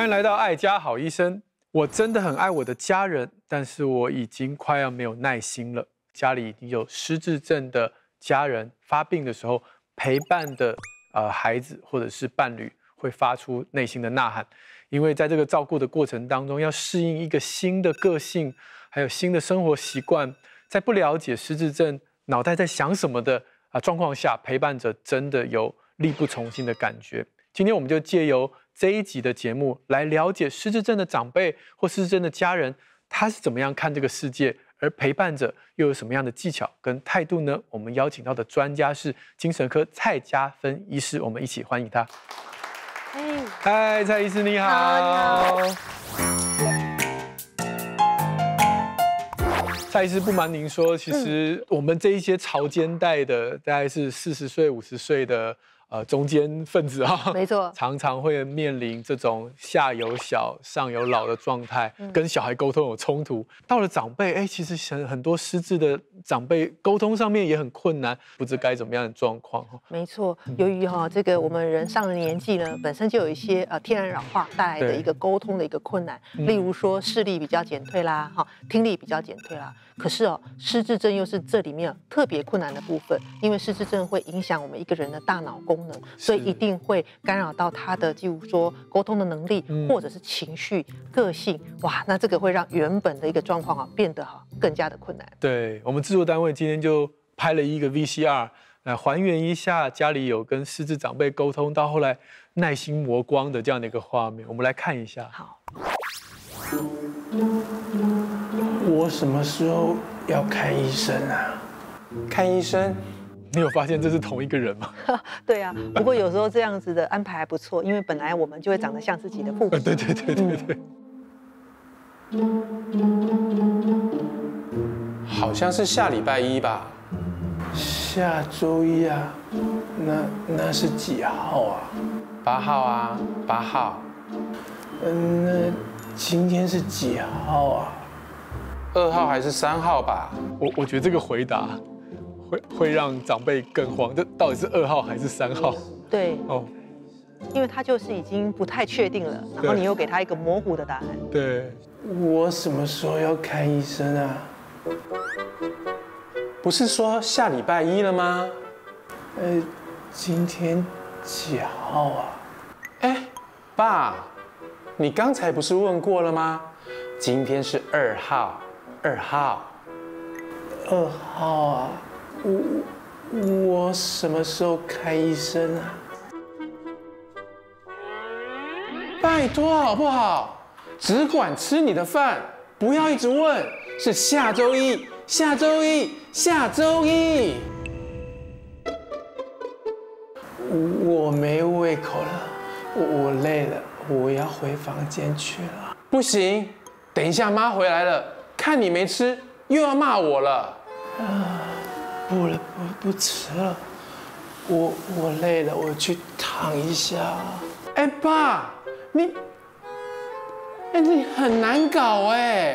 欢迎来到爱家好医生。我真的很爱我的家人，但是我已经快要没有耐心了。家里已经有失智症的家人发病的时候，陪伴的孩子或者是伴侣会发出内心的呐喊，因为在这个照顾的过程当中，要适应一个新的个性，还有新的生活习惯，在不了解失智症脑袋在想什么的状况下，陪伴者真的有力不从心的感觉。今天我们就借由这一集的节目来了解失智症的长辈或失智症的家人，他是怎么样看这个世界，而陪伴者又有什么样的技巧跟态度呢？我们邀请到的专家是精神科蔡佳芬医师，我们一起欢迎他。嗨，蔡医师你好。蔡医师，不瞒您说，其实我们这一些潮间带的，大概是40岁、50岁的中间分子没错， 常常会面临这种下有小、上有老的状态，跟小孩沟通有冲突。到了长辈，其实很多失智的长辈沟通上面也很困难，不知该怎么样的状况。 没错，由于这个我们人上了年纪呢，本身就有一些天然老化带来的一个沟通的一个困难，例如说视力比较减退啦，听力比较减退啦。可是失智症又是这里面特别困难的部分，因为失智症会影响我们一个人的大脑功能，所以一定会干扰到他的，例如说沟通的能力，或者是情绪、个性。哇，那这个会让原本的一个状况变得更加的困难。 对，我们制作单位今天就拍了一个 VCR 来还原一下家里有跟失智长辈沟通到后来耐心磨光的这样的一个画面，我们来看一下。 好。 我什么时候要看医生啊？看医生？ 你有发现这是同一个人吗？ 对啊，不过有时候这样子的安排还不错，因为本来我们就会长得像自己的父母。 对。 好像是下礼拜一吧？下周一啊？那是几号啊？8号啊，8号。那今天是几号啊？2号还是3号吧？ 我觉得这个回答会让长辈更慌，这到底是2号还是3号？ 对，因为他就是已经不太确定了，然后你又给他一个模糊的答案。 对， 我什么时候要看医生啊？不是说下礼拜一了吗？今天几号啊？爸，你刚才不是问过了吗？今天是2号。2号啊，我什么时候看医生啊？拜托好不好？只管吃你的饭，不要一直问。是下周一。我没胃口了，我累了，我要回房间去了。不行，等一下妈回来了。看你没吃，又要骂我了。不吃了，我累了，我去躺一下。爸，你很难搞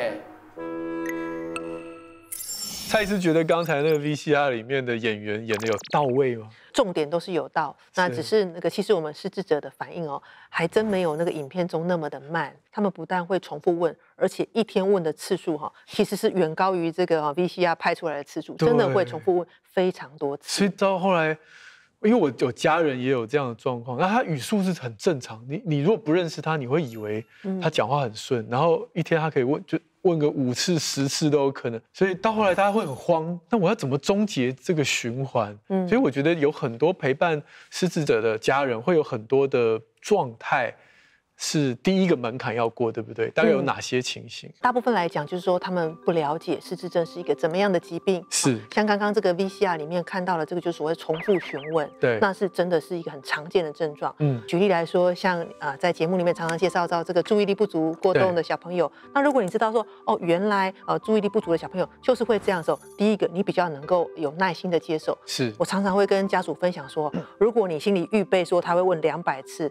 蔡医师觉得刚才那个 VCR 里面的演员演的有到位吗？ 重点都是有到，那只是其实我们失智者的反应还真没有那个影片中那么的慢。他们不但会重复问，而且一天问的次数其实是远高于这个VCR 拍出来的次数，真的会重复问非常多次。 所以到后来，因为我有家人也有这样的状况，那他语速是很正常。你如果不认识他，你会以为他讲话很顺，然后一天他可以问个5次、10次都有可能，所以到后来大家会很慌。那我要怎么终结这个循环？所以我觉得有很多陪伴失智者的家人会有很多的状态是第一个门槛要过，对不对？大概有哪些情形？ 大部分来讲，就是说他们不了解失智症是一个怎么样的疾病。 是像刚刚这个 VCR 里面看到了这个，就是所谓重复询问。 对， 那是真的是一个很常见的症状。举例来说，像在节目里面常常介绍到这个注意力不足过动的小朋友。那如果你知道说原来注意力不足的小朋友就是会这样的时候，第一个你比较能够有耐心的接受。 是我常常会跟家属分享说，如果你心里预备说他会问200次。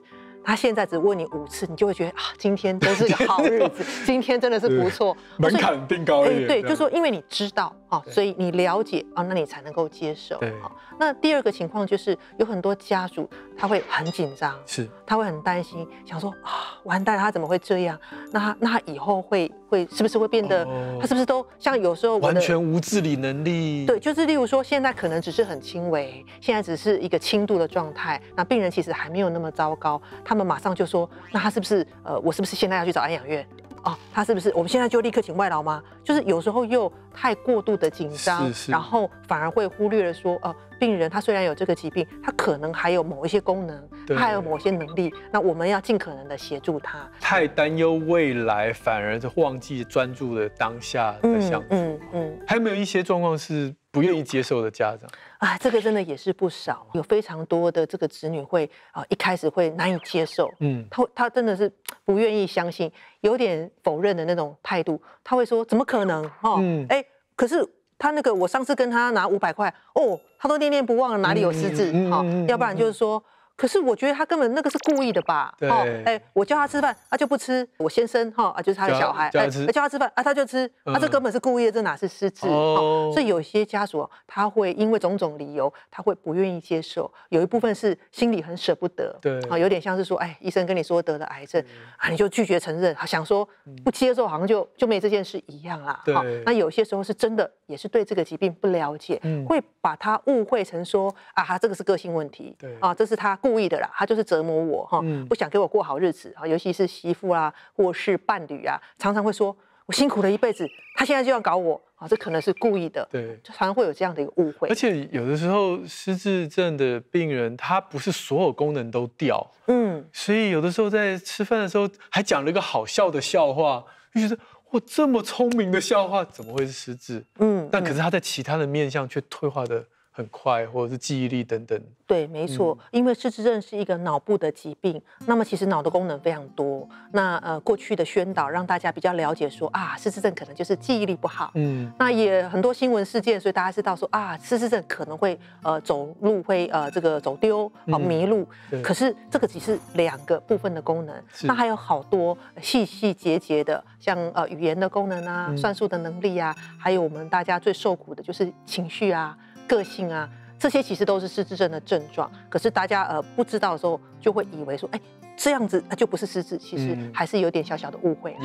他现在只问你5次，你就会觉得啊，今天真是个好日子，今天真的是不错， 门槛定高一点。 对，就是说因为你知道啊，所以你了解啊，那你才能够接受。 对， 那第二个情况就是有很多家属他会很紧张， 是， 他会很担心，想说啊，完蛋了，他怎么会这样？那他以后会是不是会变得，他是不是都像有时候完全无自理能力？ 对，就是例如说现在可能只是很轻微，现在只是一个轻度的状态，那病人其实还没有那么糟糕，他们马上就说，那他是不是我是不是现在要去找安养院？哦，他是不是我们现在就立刻请外劳吗？就是有时候又太过度的紧张，然后反而会忽略了说，病人他虽然有这个疾病，他可能还有某一些功能，他还有某些能力，那我们要尽可能的协助他。 太担忧未来，反而就忘记专注的当下的相处。还有没有一些状况是不愿意接受的家长？ 这个真的也是不少，有非常多的这个子女会一开始会难以接受，他真的是不愿意相信，有点否认的那种态度，他会说怎么可能？可是他那个我上次跟他拿500块，他都念念不忘了，哪里有失智？要不然就是说。可是我觉得他根本那个是故意的吧？我叫他吃饭，他就不吃。我先生就是他的小孩，叫他吃饭他就吃，这根本是故意的，这哪是失智？所以有些家属他会因为种种理由，他会不愿意接受。有一部分是心里很舍不得，有点像是说，医生跟你说得了癌症你就拒绝承认，想说不接受好像就没这件事一样啦。那有些时候是真的也是对这个疾病不了解，会把他误会成说他这个是个性问题，这是他故意的啦，他就是折磨我不想给我过好日子尤其是媳妇或是伴侣常常会说我辛苦了一辈子，他现在就要搞我这可能是故意的， 对， 就常常会有这样的一个误会。 而且有的时候失智症的病人，他不是所有功能都掉，所以有的时候在吃饭的时候还讲了一个好笑的笑话，就觉得哇，这么聪明的笑话怎么会是失智？但可是他在其他的面向却退化的很快，或者是记忆力等等。 对，没错，因为失智症是一个脑部的疾病，那么其实脑的功能非常多。那过去的宣导让大家比较了解说失智症可能就是记忆力不好。那也很多新闻事件，所以大家知道说失智症可能会走路会这个走丢迷路。可是这个只是2个部分的功能，那还有好多细细节节的，像语言的功能算术的能力还有我们大家最受苦的就是情绪个性这些其实都是失智症的症状，可是大家不知道的时候，就会以为说，这样子就不是失智，其实还是有点小小的误会。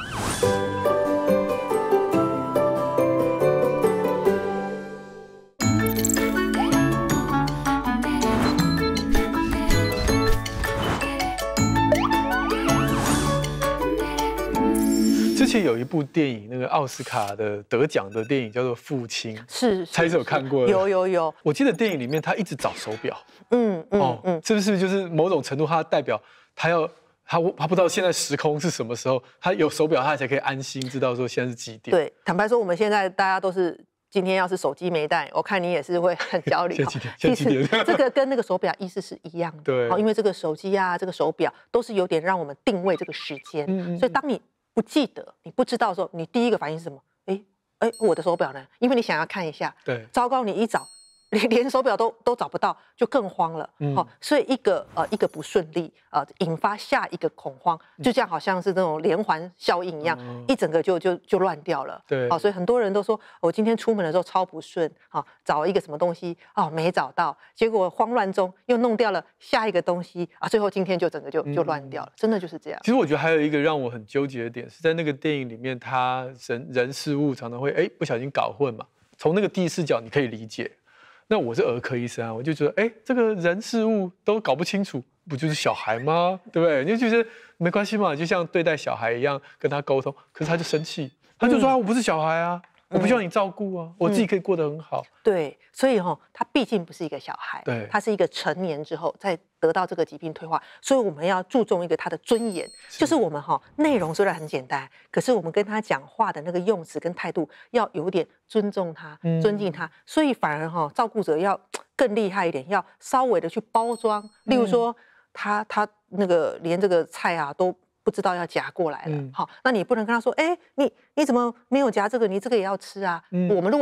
之前有一部电影，那个奥斯卡的得奖的电影叫做《父亲》，蔡医生有看过？ 有。 我记得电影里面他一直找手表，是不是就是某种程度他代表他不知道现在时空是什么时候，他有手表他才可以安心知道说现在是几点。 对，坦白说我们现在大家都是。今天要是手机没带，我看你也是会很焦虑。 其实这个跟那个手表意思是一样的。 对， 因为这个手机这个手表都是有点让我们定位这个时间。所以当你不记得、你不知道的时候，你第一个反应是什么？我的手表呢？因为你想要看一下。 对， 糟糕，你一找。连手表都找不到，就更慌了。所以一个不顺利，引发下一个恐慌，就这样好像是那种连环效应一样，一整个就乱掉了。 对， 所以很多人都说，我今天出门的时候超不顺，找一个什么东西没找到，结果慌乱中又弄掉了下一个东西最后今天就整个就乱掉了，真的就是这样。 其实我觉得还有一个让我很纠结的点是在那个电影里面，他人事物常常会不小心搞混嘛，从那个第一视角你可以理解。那我是儿科医生我就觉得，这个人事物都搞不清楚，不就是小孩吗？对不对？你就觉得没关系嘛，就像对待小孩一样跟他沟通。可是他就生气，他就说我不是小孩我不需要你照顾我自己可以过得很好。 对，所以他毕竟不是一个小孩， 对， 他是一个成年之后再得到这个疾病退化，所以我们要注重一个他的尊严，就是我们内容虽然很简单，可是我们跟他讲话的那个用词跟态度要有点尊重他、尊敬他，所以反而照顾者要更厉害一点，要稍微的去包装，例如说他那个连这个菜都不知道要夹过来了，那你不能跟他说，你怎么没有夹这个？你这个也要吃我们如果是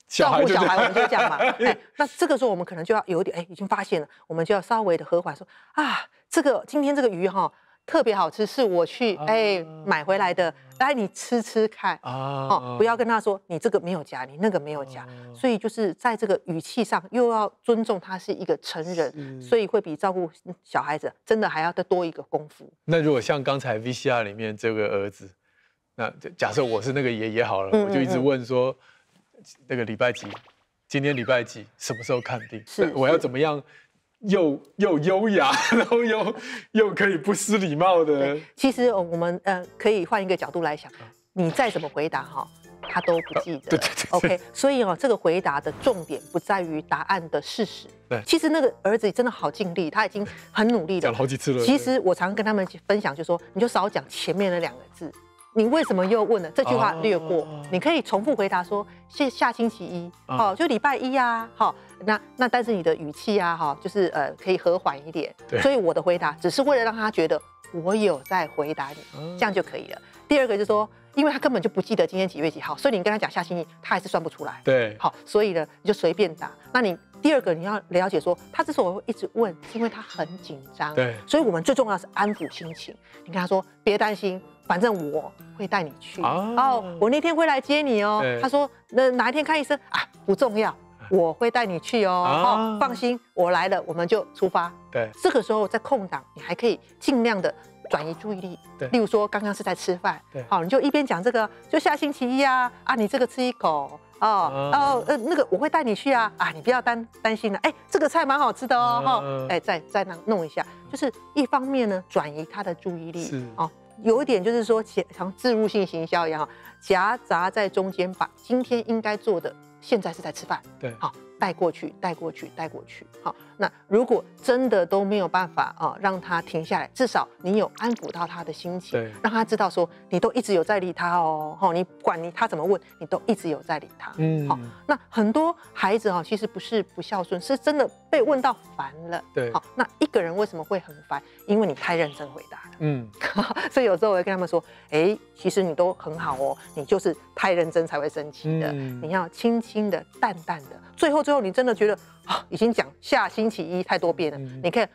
照顾小孩，我们就这样嘛。哎，那这个时候我们可能就要有点已经发现了，我们就要稍微的和缓说啊，今天这个鱼哈特别好吃，是我去买回来的，来你吃吃看啊，不要跟他说你这个没有夹，你那个没有夹，所以就是在这个语气上又要尊重他是一个成人，所以会比照顾小孩子真的还要再多一个功夫。 那如果像刚才 VCR 里面这个儿子，那假设我是那个爷爷好了，我就一直问说，那个礼拜几，今天礼拜几，什么时候看病？我要怎么样？又优雅，然后又可以不失礼貌的。 其实我们可以换一个角度来想，你再怎么回答哈，他都不记得。 对。 OK， 所以这个回答的重点不在于答案的事实。 对， 其实那个儿子真的好尽力，他已经很努力了， 讲了好几次了。 其实我常跟他们分享，就说你就少讲前面的2个字。你为什么又问了？这句话略过，你可以重复回答说下星期一，就礼拜一啊，好，那但是你的语气啊，就是可以和缓一点。所以我的回答只是为了让他觉得我有在回答你，这样就可以了。第二个就是说，因为他根本就不记得今天几月几号，所以你跟他讲下星期，他还是算不出来。 对， 好，所以呢，你就随便答。那你第二个你要了解说，他之所以会一直问，是因为他很紧张。 对， 所以我们最重要的是安抚心情。你跟他说，别担心。反正我会带你去我那天会来接你哦。他说哪一天看医生啊？不重要，我会带你去哦。放心，我来了，我们就出发。 对， 这个时候在空档，你还可以尽量的转移注意力。 对， 例如说刚刚是在吃饭， 对， 好，你就一边讲这个，就下星期一啊，你这个吃一口那个我会带你去啊，你不要担心了，这个菜蛮好吃的哦，再弄一下，就是一方面呢转移他的注意力有一点就是说，像置入性行销一样，夹杂在中间，把今天应该做的，现在是在吃饭， 对， 好带过去，好，那如果真的都没有办法让他停下来，至少你有安抚到他的心情， 对， 让他知道说你都一直有在理他你管他怎么问，你都一直有在理他，好，那很多孩子其实不是不孝顺，是真的被问到烦了， 对， 好，那一个人为什么会很烦？因为你太认真回答了，所以有时候我会跟他们说，其实你都很好你就是太认真才会生气的，你要轻轻的、淡淡的，最后你真的觉得已经讲下星期一太多遍了，你可以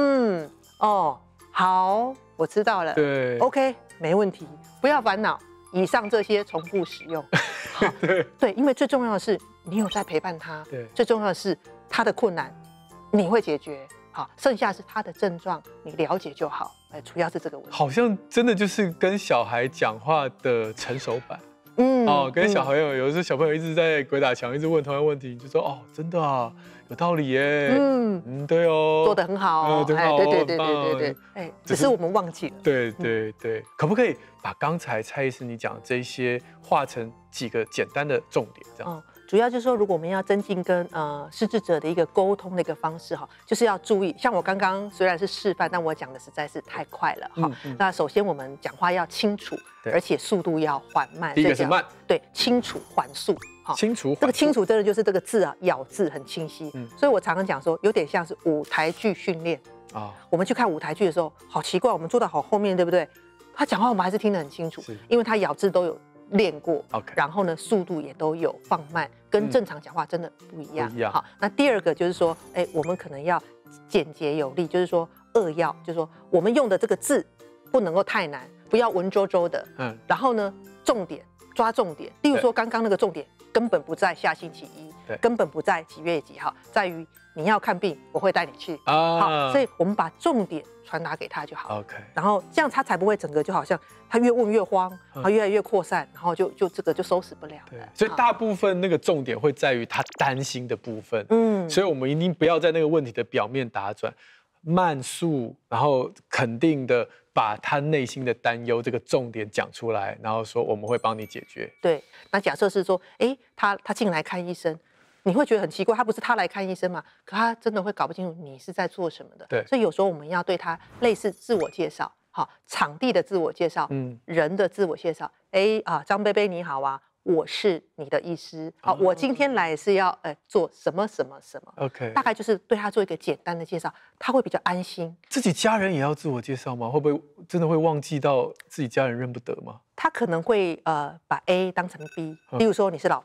好，我知道了， 对 ，OK， 没问题，不要烦恼，以上这些重复使用，对，因为最重要的是你有在陪伴他， 对， 最重要的是他的困难你会解决。好，剩下是他的症状，你了解就好。主要是这个问题。 好像真的就是跟小孩讲话的成熟版。跟小朋友，有的时候小朋友一直在鬼打墙，一直问同样问题，你就说真的啊，有道理耶。对哦， 做得很好对，只是我们忘记了。 对，可不可以把刚才蔡医师你讲的这些化成几个简单的重点，这样？ 主要就是说，如果我们要增进跟失智者的一个沟通的一个方式就是要注意，像我刚刚虽然是示范，但我讲的实在是太快了那首先我们讲话要清楚，而且速度要缓慢。 第一个是慢， 对，清楚缓速。 清楚， 这个清楚真的就是这个字咬字很清晰。所以我常常讲说，有点像是舞台剧训练我们去看舞台剧的时候，好奇怪，我们坐到好后面，对不对？他讲话我们还是听得很清楚，因为他咬字都有练过，然后呢，速度也都有放慢，跟正常讲话真的不一样。好，那第二个就是说，我们可能要简洁有力，就是说扼要，就是说我们用的这个字不能够太难，不要文绉绉的。然后呢，重点抓重点，例如说刚刚那个重点根本不在下星期一，根本不在几月几号，在于你要看病，我会带你去。好，所以我们把重点传达给他就好。 OK， 然后这样他才不会整个就好像他越问越慌，然后越来越扩散，然后就这个就收拾不了了。 所以大部分那个重点会在于他担心的部分。所以我们一定不要在那个问题的表面打转，慢速，然后肯定的把他内心的担忧这个重点讲出来，然后说我们会帮你解决。 对，那假设是说，他进来看医生。你会觉得很奇怪，他不是他来看医生嘛？可他真的会搞不清楚你是在做什么的。 对， 所以有时候我们要对他类似自我介绍，场地的自我介绍，人的自我介绍。张贝贝你好啊，我是你的医师，我今天来是要做什么什么什么。 OK， 大概就是对他做一个简单的介绍，他会比较安心。 自己家人也要自我介绍吗？会不会真的会忘记到自己家人认不得吗？ 他可能会把 A 当成 B，例如说你是老大。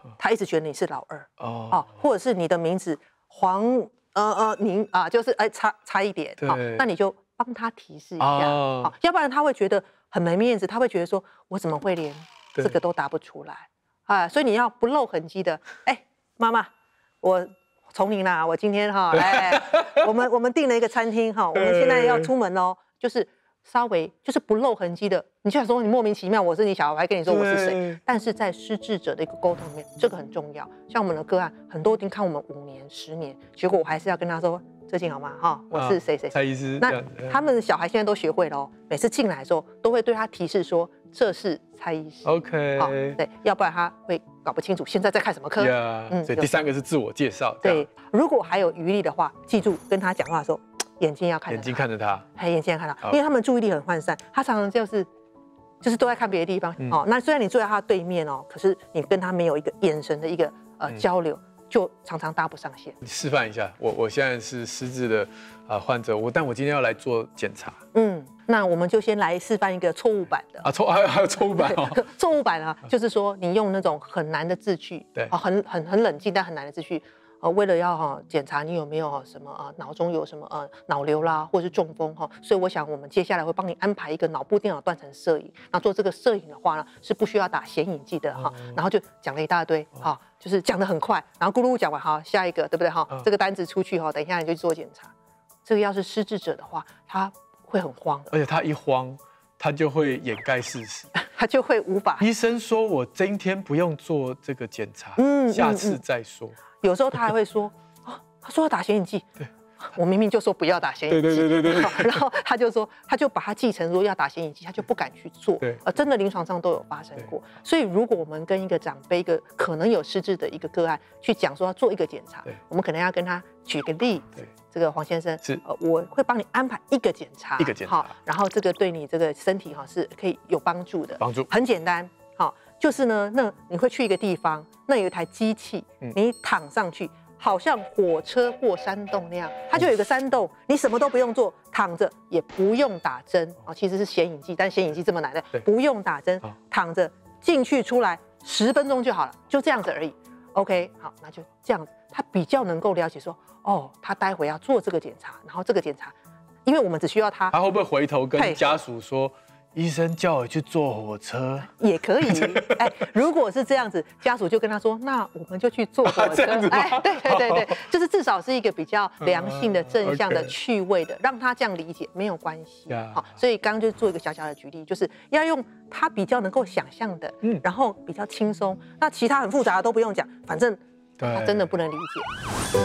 他一直觉得你是老二哦，或者是你的名字您啊，就是差一点，好，那你就帮他提示一下，好，要不然他会觉得很没面子，他会觉得说我怎么会连这个都答不出来啊？所以你要不露痕迹的，妈妈，我从您啦，我今天我们订了一个餐厅哈，我们现在要出门喽，就是稍微就是不露痕迹的，你就想说你莫名其妙，我是你小孩，我还跟你说我是谁，但是在失智者的一个沟通里面，这个很重要。像我们的个案，很多已经看我们5年、10年，结果我还是要跟他说最近好吗？哈，我是谁谁蔡医师。 那他们的小孩现在都学会了哦，每次进来的时候都会对他提示说这是蔡医师。 OK， 好，对，要不然他会搞不清楚现在在看什么科。 所以第3个是自我介绍。 对，如果还有余力的话，记住跟他讲话的时候，眼睛要看着他， 眼睛看着他， 眼睛要看他，因为他们注意力很涣散，他常常就是都在看别的地方。哦，那虽然你坐在他对面哦，可是你跟他没有一个眼神的一个交流，就常常搭不上线。 你示范一下，我现在是失智的患者，但我今天要来做检查。 那我们就先来示范一个错误版的还有错误版哦。 错误版啊，就是说你用那种很难的字句， 对， 很冷静但很难的字句。为了要检查你有没有什么脑中有什么脑瘤啦，或者是中风所以我想我们接下来会帮你安排一个脑部电脑断层摄影。那做这个摄影的话呢，是不需要打显影剂的然后就讲了一大堆就是讲得很快，然后咕噜讲完下一个对不对这个单子出去等一下你就去做检查。这个要是失智者的话，他会很慌， 而且他一慌，他就会掩盖事实， 他就会无法。 医生说我今天不用做这个检查，下次再说。 有时候他还会说，他说要打显影剂，对，我明明就说不要打显影剂，对。然后他就说，他就把它记成说要打显影剂，他就不敢去做。对，真的临床上都有发生过。所以如果我们跟一个长辈，一个可能有失智的一个个案去讲说要做一个检查，我们可能要跟他举个例子。这个黄先生是我会帮你安排一个检查，然后这个对你这个身体是可以有帮助的，很简单。就是呢，那你会去一个地方，那有一台机器，你躺上去，好像火车过山洞那样，它就有一个山洞，你什么都不用做，躺着也不用打针其实是显影剂，但显影剂这么难的，不用打针，躺着进去出来10分钟就好了，就这样子而已。OK， 好，那就这样子，他比较能够了解说，他待会要做这个检查，然后这个检查，因为我们只需要他会不会回头跟家属说？医生叫我去坐火车， 也可以。如果是这样子，家属就跟他说：“那我们就去坐火车。”对，就是至少是一个比较良性的、正向的、趣味的，让他这样理解没有关系。好，所以刚刚就做一个小小的举例，就是要用他比较能够想象的，然后比较轻松。那其他很复杂的都不用讲，反正他真的不能理解。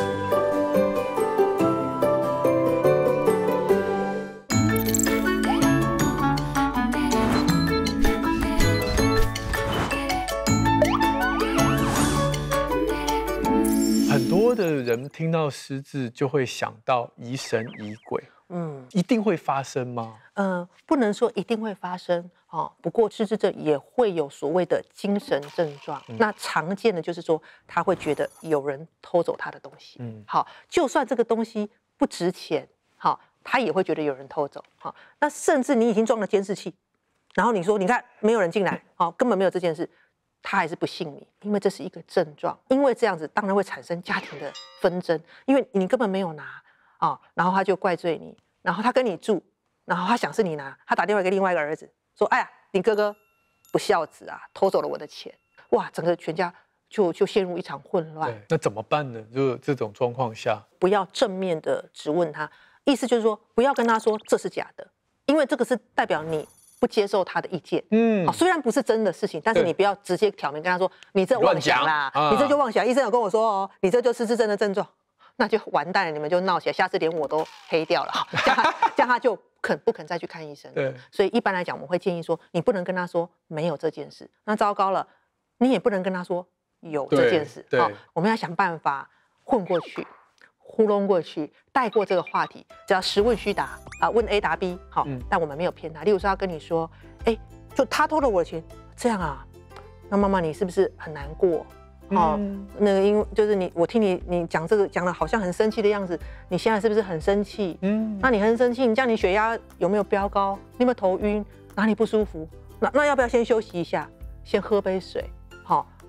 很多的人听到失智就会想到疑神疑鬼，一定会发生吗？ 不能说一定会发生不过失智者也会有所谓的精神症状。那常见的就是说，他会觉得有人偷走他的东西。好，就算这个东西不值钱，他也会觉得有人偷走。那甚至你已经装了监视器，然后你说你看没有人进来，根本没有这件事。他还是不信你，因为这是一个症状，因为这样子当然会产生家庭的纷争，因为你根本没有拿然后他就怪罪你，然后他跟你住，然后他想是你拿，他打电话给另外一个儿子说：“哎呀，你哥哥不孝子啊，偷走了我的钱。”哇，整个全家就陷入一场混乱。 那怎么办呢？就这种状况下， 不要正面的质问他，意思就是说不要跟他说这是假的，因为这个是代表你不接受他的意见，虽然不是真的事情，但是你不要直接挑明跟他说你这妄想啦，你这就妄想。医生有跟我说你这就失智症的症状，那就完蛋了，你们就闹起来，下次连我都黑掉了，这样他就不肯再去看医生。所以一般来讲，我们会建议说，你不能跟他说没有这件事，那糟糕了，你也不能跟他说有这件事，我们要想办法混过去。糊弄过去，带过这个话题，只要实问虚答问 A 答 B， 但我们没有骗他。例如说，要跟你说，就他偷了我的钱，这样啊，那妈妈你是不是很难过？那个因为就是我听你讲这个讲的好像很生气的样子，你现在是不是很生气？那你很生气，这样你血压有没有飙高？你有没有头晕？哪里不舒服？那要不要先休息一下，先喝杯水？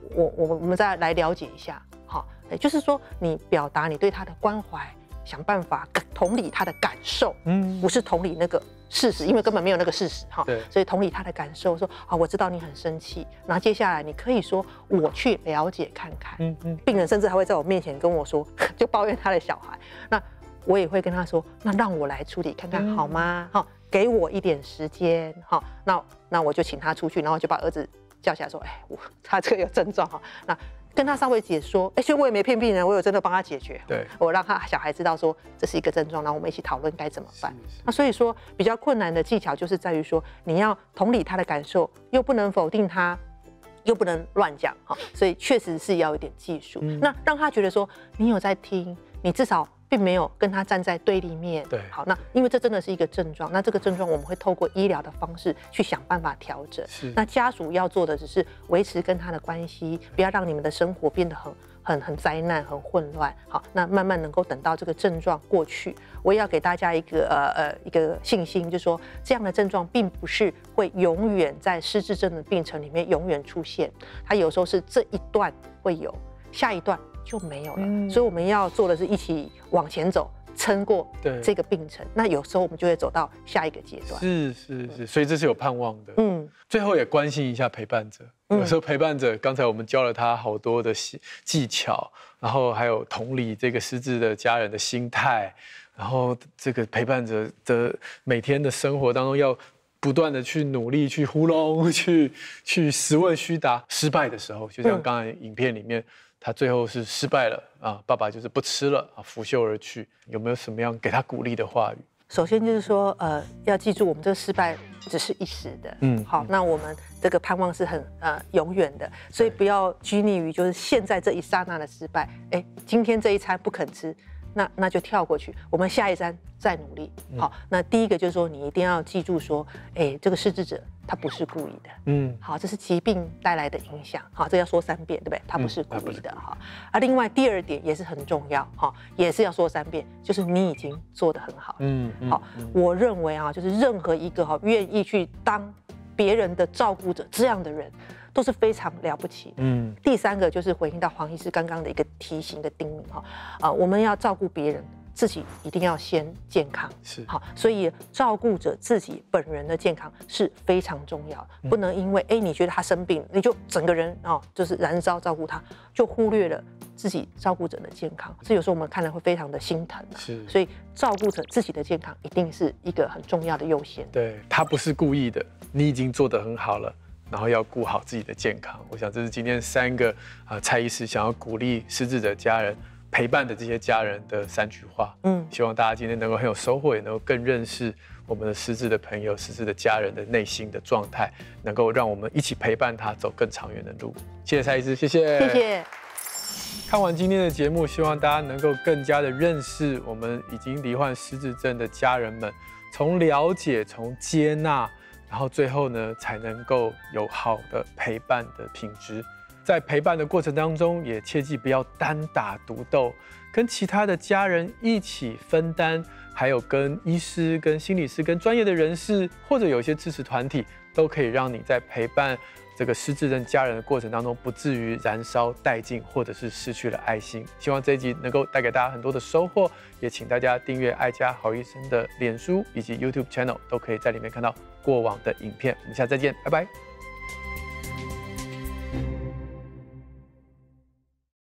我们再来了解一下，好，也就是说你表达你对他的关怀，想办法同理他的感受，不是同理那个事实，因为根本没有那个事实哈，所以同理他的感受，说啊，我知道你很生气，然后接下来你可以说我去了解看看，病人甚至还会在我面前跟我说，就抱怨他的小孩，那我也会跟他说，那让我来处理看看好吗？哈，给我一点时间，哈，那我就请他出去，然后就把儿子叫起来说，哎，他这个有症状哈，那跟他稍微解说，所以我也没骗病人，我有真的帮他解决。 对， 我让他小孩知道说这是一个症状，然后我们一起讨论该怎么办。那所以说比较困难的技巧就是在于说，你要同理他的感受，又不能否定他，又不能乱讲哈，所以确实是要有点技术。那让他觉得说你有在听，你至少并没有跟他站在对立面。 对， 好，那因为这真的是一个症状，那这个症状我们会透过医疗的方式去想办法调整。那家属要做的只是维持跟他的关系，不要让你们的生活变得很灾难、很混乱。好，那慢慢能够等到这个症状过去。我也要给大家一个信心，就是说这样的症状并不是会永远在失智症的病程里面永远出现，它有时候是这一段会有，下一段就没有了。所以我们要做的是一起往前走，撑过这个病程。那有时候我们就会走到下一个阶段。 是，所以这是有盼望的。最后也关心一下陪伴者。有时候陪伴者，刚才我们教了他好多的技巧，然后还有同理这个失智的家人的心态，然后这个陪伴者的每天的生活当中要不断的去努力、去糊弄、去实问虚答。失败的时候，就像刚才影片里面，他最后是失败了啊，爸爸就是不吃了啊，拂袖而去。有没有什么样给他鼓励的话语？ 首先就是说，要记住我们这个失败只是一时的，好，那我们这个盼望是很永远的，所以不要拘泥于就是现在这一刹那的失败，今天这一餐不肯吃，那就跳过去，我们下一餐再努力。好，那第一个就是说，你一定要记住说，这个失智者他不是故意的，好，这是疾病带来的影响，好，这要说3遍，对不对？他不是故意的，哈。另外第2点也是很重要，哈，也是要说3遍，就是你已经做得很好，好，我认为啊，就是任何一个愿意去当别人的照顾者这样的人，都是非常了不起。第3个就是回应到黄医师刚刚的一个提醒的叮咛哈，我们要照顾别人，自己一定要先健康，是好，所以照顾者自己本人的健康是非常重要，不能因为你觉得他生病，你就整个人就是燃烧照顾他，就忽略了自己照顾者的健康，这有时候我们看了会非常的心疼是，所以照顾者自己的健康一定是一个很重要的优先。 对，他不是故意的，你已经做得很好了。然后要顾好自己的健康，我想这是今天3个蔡医师想要鼓励失智者家人陪伴的这些家人的3句话。希望大家今天能够很有收获，也能够更认识我们的失智的朋友、失智的家人的内心的状态，能够让我们一起陪伴他走更长远的路。谢谢蔡医师，谢谢， 谢谢。 看完今天的节目，希望大家能够更加的认识我们已经罹患失智症的家人们，从了解、从接纳。然后最后呢，才能够有好的陪伴的品质。在陪伴的过程当中，也切记不要单打独斗，跟其他的家人一起分担，还有跟医师、跟心理师、跟专业的人士，或者有一些支持团体，都可以让你在陪伴这个失智症家人的过程当中，不至于燃烧殆尽，或者是失去了爱心。希望这一集能够带给大家很多的收获，也请大家订阅爱家好医生的脸书以及 YouTube channel， 都可以在里面看到过往的影片。我们下次再见，拜拜。